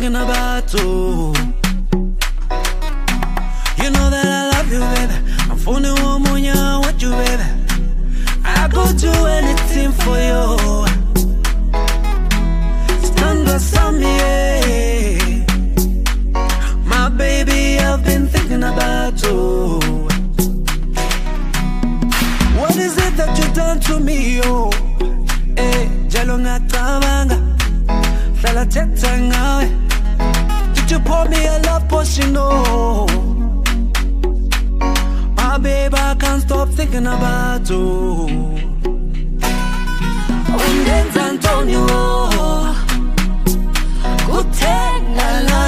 thinking about you. You know that I love you, baby. I'm phoning one more, I want you, baby. I go do anything for you. Stand beside me, yeah. My baby, I've been thinking about you. What is it that you done to me, oh? Eh, jalo ngacabanga, hlala thetha ngawe. Did you pour me a love potion, oh? My baby, I can't stop thinking about you. Undenza Antonio, kuthenga la